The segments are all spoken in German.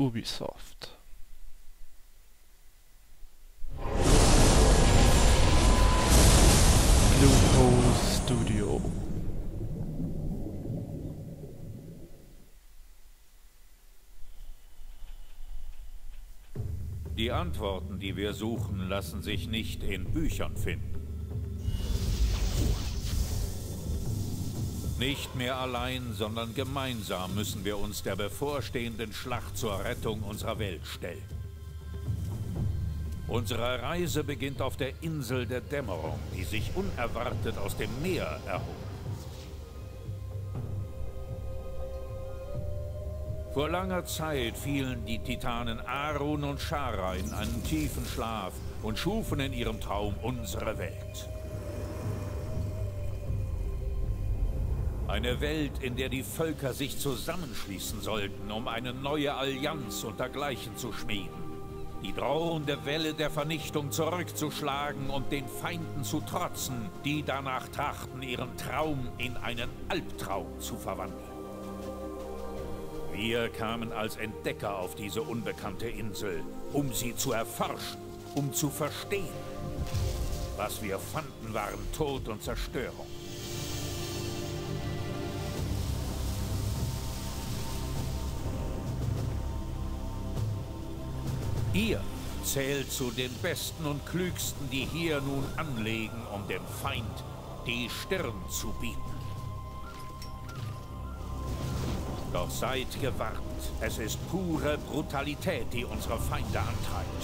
Ubisoft. Bluepool Studio. Die Antworten, die wir suchen, lassen sich nicht in Büchern finden. Nicht mehr allein, sondern gemeinsam müssen wir uns der bevorstehenden Schlacht zur Rettung unserer Welt stellen. Unsere Reise beginnt auf der Insel der Dämmerung, die sich unerwartet aus dem Meer erhob. Vor langer Zeit fielen die Titanen Arun und Shara in einen tiefen Schlaf und schufen in ihrem Traum unsere Welt. Eine Welt, in der die Völker sich zusammenschließen sollten, um eine neue Allianz untergleichen zu schmieden. Die drohende Welle der Vernichtung zurückzuschlagen und den Feinden zu trotzen, die danach trachten, ihren Traum in einen Albtraum zu verwandeln. Wir kamen als Entdecker auf diese unbekannte Insel, um sie zu erforschen, um zu verstehen. Was wir fanden, waren Tod und Zerstörung. Ihr zählt zu den Besten und Klügsten, die hier nun anlegen, um dem Feind die Stirn zu bieten. Doch seid gewarnt, es ist pure Brutalität, die unsere Feinde antreibt.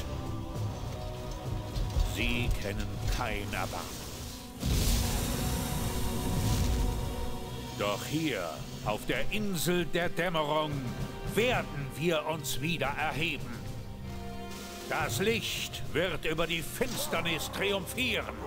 Sie kennen kein Erbarmen. Doch hier, auf der Insel der Dämmerung, werden wir uns wieder erheben. Das Licht wird über die Finsternis triumphieren.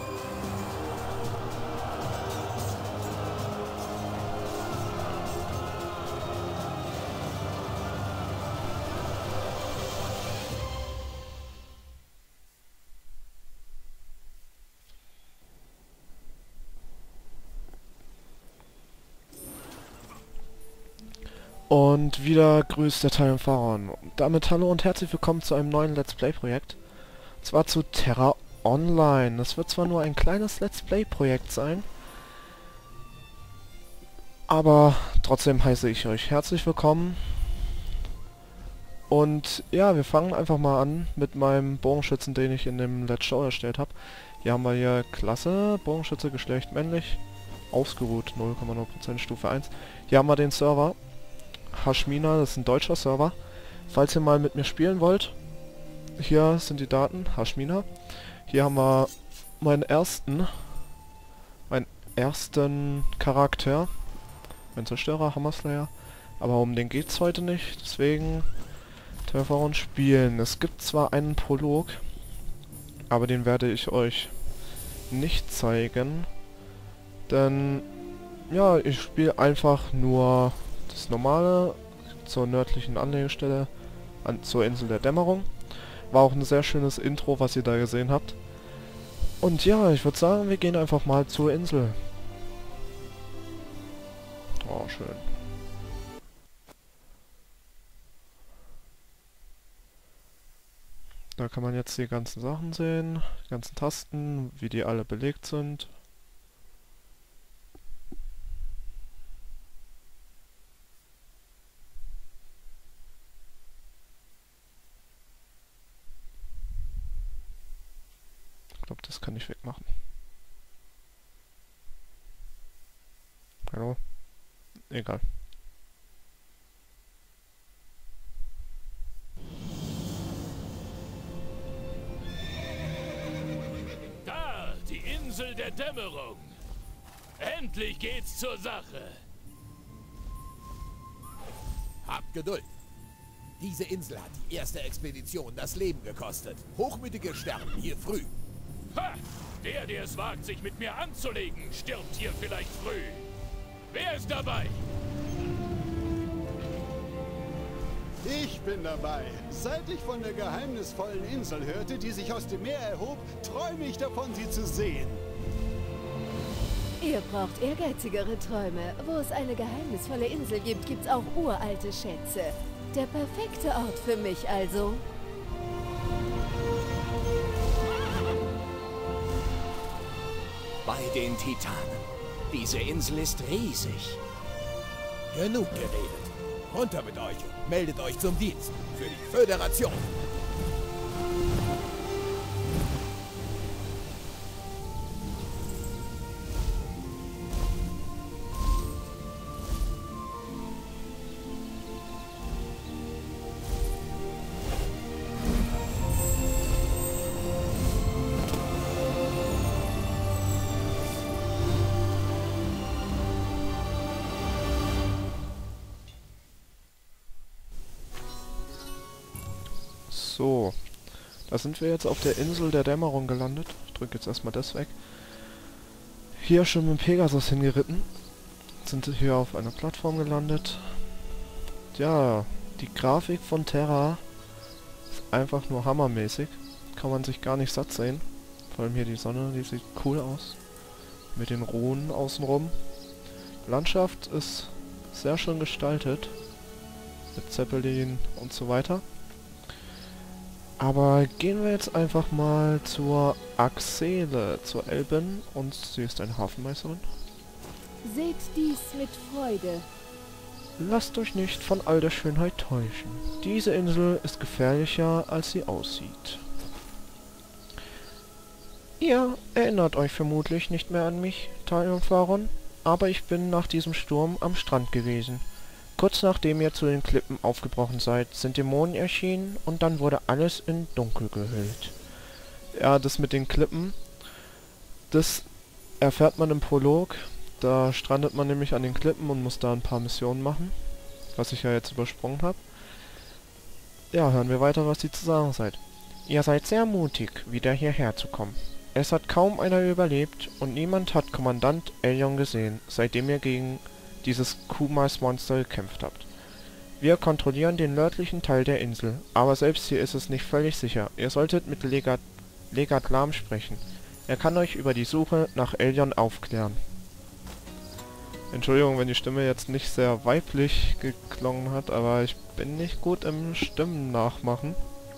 Und wieder grüßt der Time Pharaon. Damit hallo und herzlich willkommen zu einem neuen Let's Play Projekt. Und zwar zu Terra Online. Das wird zwar nur ein kleines Let's Play Projekt sein, aber trotzdem heiße ich euch herzlich willkommen. Und ja, wir fangen einfach mal an mit meinem Bogenschützen, den ich in dem Let's Show erstellt habe. Hier haben wir hier Klasse, Bogenschütze, Geschlecht männlich, ausgeruht, 0,0% Stufe 1. Hier haben wir den Server Hashmina, das ist ein deutscher Server. Falls ihr mal mit mir spielen wollt, hier sind die Daten, Hashmina. Hier haben wir meinen ersten Charakter, mein Zerstörer, Hammerslayer. Aber um den geht's heute nicht, deswegen Terraform spielen. Es gibt zwar einen Prolog, aber den werde ich euch nicht zeigen, denn ja, ich spiele einfach nur das normale zur nördlichen Anlegestelle zur Insel der Dämmerung. War auch ein sehr schönes Intro, was ihr da gesehen habt. Und ja, ich würde sagen, wir gehen einfach mal zur Insel. Oh, schön. Da kann man jetzt die ganzen Sachen sehen, die ganzen Tasten, wie die alle belegt sind. Ich glaube, das kann ich wegmachen. Hallo? Egal. Da, die Insel der Dämmerung. Endlich geht's zur Sache. Habt Geduld. Diese Insel hat die erste Expedition das Leben gekostet. Hochmütige sterben hier früh. Ha! Der es wagt, sich mit mir anzulegen, stirbt hier vielleicht früh. Wer ist dabei? Ich bin dabei. Seit ich von der geheimnisvollen Insel hörte, die sich aus dem Meer erhob, träume ich davon, sie zu sehen. Ihr braucht ehrgeizigere Träume. Wo es eine geheimnisvolle Insel gibt, gibt's auch uralte Schätze. Der perfekte Ort für mich also. Bei den Titanen. Diese Insel ist riesig. Genug geredet. Runter mit euch und meldet euch zum Dienst. Für die Föderation. So, da sind wir jetzt auf der Insel der Dämmerung gelandet. Ich drücke jetzt erstmal das weg. Hier schon mit Pegasus hingeritten. Sind hier auf einer Plattform gelandet. Ja, die Grafik von Terra ist einfach nur hammermäßig. Kann man sich gar nicht satt sehen. Vor allem hier die Sonne, die sieht cool aus. Mit den Runen außenrum. Landschaft ist sehr schön gestaltet. Mit Zeppelin und so weiter. Aber gehen wir jetzt einfach mal zur Axele, zur Elben, und sie ist eine Hafenmeisterin. Seht dies mit Freude. Lasst euch nicht von all der Schönheit täuschen. Diese Insel ist gefährlicher, als sie aussieht. Ihr erinnert euch vermutlich nicht mehr an mich, Triumpharon, aber ich bin nach diesem Sturm am Strand gewesen. Kurz nachdem ihr zu den Klippen aufgebrochen seid, sind Dämonen erschienen und dann wurde alles in Dunkel gehüllt. Ja, das mit den Klippen, das erfährt man im Prolog. Da strandet man nämlich an den Klippen und muss da ein paar Missionen machen, was ich ja jetzt übersprungen habe. Ja, hören wir weiter, was ihr zu sagen seid. Ihr seid sehr mutig, wieder hierher zu kommen. Es hat kaum einer überlebt und niemand hat Kommandant Elyon gesehen, seitdem ihr gegen dieses Kumas-Monster gekämpft habt. Wir kontrollieren den nördlichen Teil der Insel, aber selbst hier ist es nicht völlig sicher. Ihr solltet mit Legat Lam sprechen. Er kann euch über die Suche nach Elyon aufklären. Entschuldigung, wenn die Stimme jetzt nicht sehr weiblich geklungen hat, aber ich bin nicht gut im Stimmen nachmachen.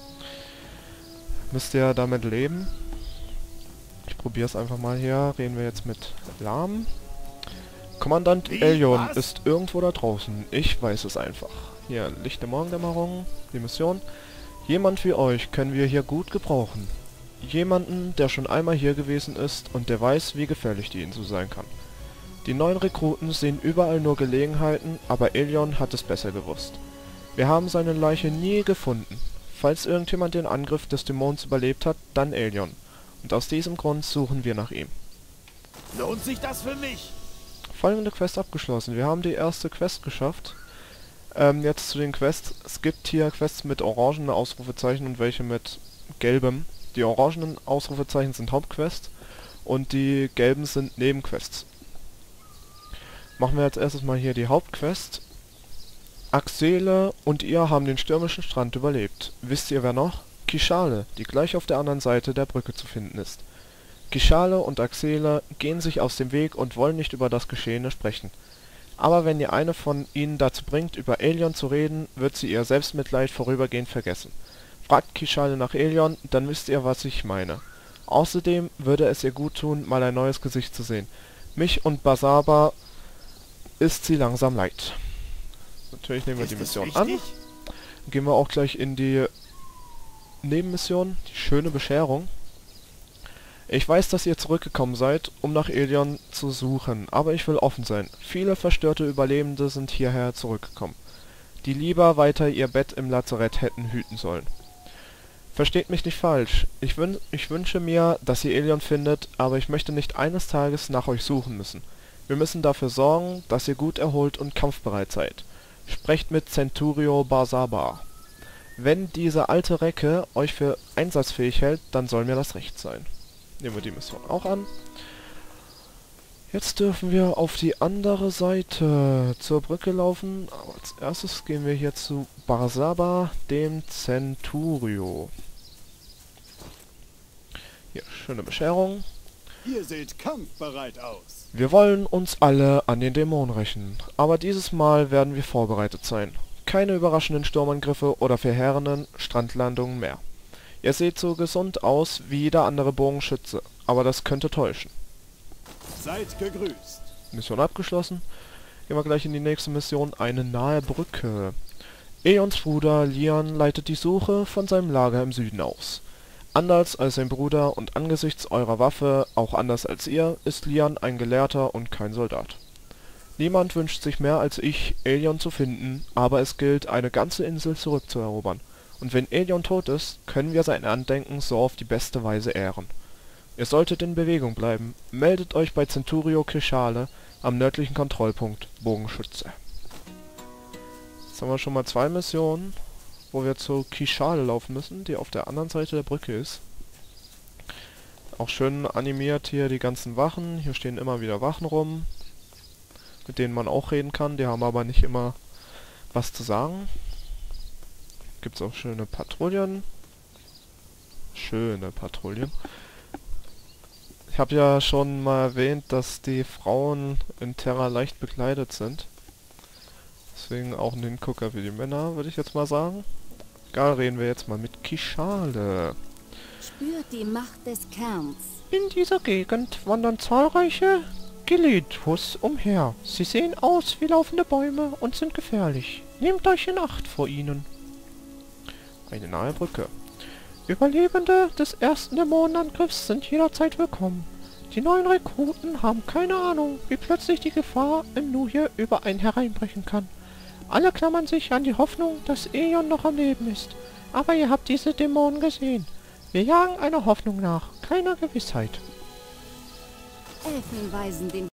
Müsst ihr damit leben? Ich probiere es einfach mal hier. Reden wir jetzt mit Lam. Kommandant Elyon ist irgendwo da draußen. Ich weiß es einfach. Hier, Licht der Morgendämmerung, die Mission. Jemand wie euch können wir hier gut gebrauchen. Jemanden, der schon einmal hier gewesen ist und der weiß, wie gefährlich die Insel sein kann. Die neuen Rekruten sehen überall nur Gelegenheiten, aber Elyon hat es besser gewusst. Wir haben seine Leiche nie gefunden. Falls irgendjemand den Angriff des Dämons überlebt hat, dann Elyon. Und aus diesem Grund suchen wir nach ihm. Lohnt sich das für mich? Folgende Quest abgeschlossen. Wir haben die erste Quest geschafft. Jetzt zu den Quests. Es gibt hier Quests mit orangenen Ausrufezeichen und welche mit gelbem. Die orangenen Ausrufezeichen sind Hauptquests und die gelben sind Nebenquests. Machen wir als erstes mal hier die Hauptquest. Axele und ihr haben den stürmischen Strand überlebt. Wisst ihr wer noch? Kishale, die gleich auf der anderen Seite der Brücke zu finden ist. Kishale und Axele gehen sich aus dem Weg und wollen nicht über das Geschehene sprechen. Aber wenn ihr eine von ihnen dazu bringt, über Elyon zu reden, wird sie ihr Selbstmitleid vorübergehend vergessen. Fragt Kishale nach Elyon, dann wisst ihr, was ich meine. Außerdem würde es ihr gut tun, mal ein neues Gesicht zu sehen. Mich und Basaba ist sie langsam leid. Natürlich nehmen wir die Mission an. Gehen wir auch gleich in die Nebenmission, die schöne Bescherung. Ich weiß, dass ihr zurückgekommen seid, um nach Elyon zu suchen, aber ich will offen sein. Viele verstörte Überlebende sind hierher zurückgekommen, die lieber weiter ihr Bett im Lazarett hätten hüten sollen. Versteht mich nicht falsch, ich wünsche mir, dass ihr Elyon findet, aber ich möchte nicht eines Tages nach euch suchen müssen. Wir müssen dafür sorgen, dass ihr gut erholt und kampfbereit seid. Sprecht mit Centurio Basaba. Wenn diese alte Recke euch für einsatzfähig hält, dann soll mir das recht sein. Nehmen wir die Mission auch an. Jetzt dürfen wir auf die andere Seite zur Brücke laufen. Aber als erstes gehen wir hier zu Basaba, dem Centurio. Hier, schöne Bescherung. Ihr seht kampfbereit aus. Wir wollen uns alle an den Dämonen rächen, aber dieses Mal werden wir vorbereitet sein. Keine überraschenden Sturmangriffe oder verheerenden Strandlandungen mehr. Ihr seht so gesund aus wie jeder andere Bogenschütze, aber das könnte täuschen. Seid gegrüßt. Mission abgeschlossen. Gehen wir gleich in die nächste Mission, eine nahe Brücke. Aeons Bruder Lian leitet die Suche von seinem Lager im Süden aus. Anders als sein Bruder und angesichts eurer Waffe, auch anders als ihr, ist Lian ein Gelehrter und kein Soldat. Niemand wünscht sich mehr als ich, Aelion zu finden, aber es gilt, eine ganze Insel zurückzuerobern. Und wenn Aelion tot ist, können wir sein Andenken so auf die beste Weise ehren. Ihr solltet in Bewegung bleiben. Meldet euch bei Centurio Kishale am nördlichen Kontrollpunkt Bogenschütze. Jetzt haben wir schon mal 2 Missionen, wo wir zu Kishale laufen müssen, die auf der anderen Seite der Brücke ist. Auch schön animiert hier die ganzen Wachen. Hier stehen immer wieder Wachen rum, mit denen man auch reden kann. Die haben aber nicht immer was zu sagen. Gibt es auch schöne Patrouillen. Schöne Patrouillen. Ich habe ja schon mal erwähnt, dass die Frauen in Terra leicht bekleidet sind. Deswegen auch ein Hingucker für die Männer, würde ich jetzt mal sagen. Egal, reden wir jetzt mal mit Kishale. Spürt die Macht des Kerns. In dieser Gegend wandern zahlreiche Geletus umher. Sie sehen aus wie laufende Bäume und sind gefährlich. Nehmt euch in Acht vor ihnen. Eine nahe Brücke. Überlebende des ersten Dämonenangriffs sind jederzeit willkommen. Die neuen Rekruten haben keine Ahnung, wie plötzlich die Gefahr im Nu hier über einen hereinbrechen kann. Alle klammern sich an die Hoffnung, dass Aeon noch am Leben ist. Aber ihr habt diese Dämonen gesehen. Wir jagen einer Hoffnung nach, keiner Gewissheit. Elfen weisen den